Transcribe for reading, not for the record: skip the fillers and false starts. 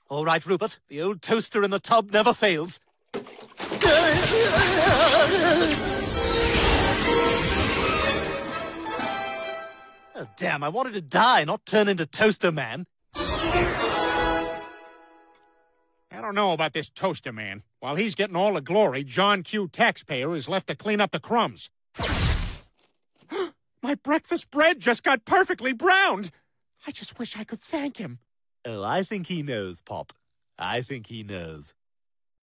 All right, Rupert. The old toaster in the tub never fails. Oh, damn, I wanted to die, not turn into Toaster Man. I don't know about this Toaster Man. While he's getting all the glory, John Q. Taxpayer is left to clean up the crumbs. My breakfast bread just got perfectly browned. I just wish I could thank him. Oh, I think he knows, Pop. I think he knows.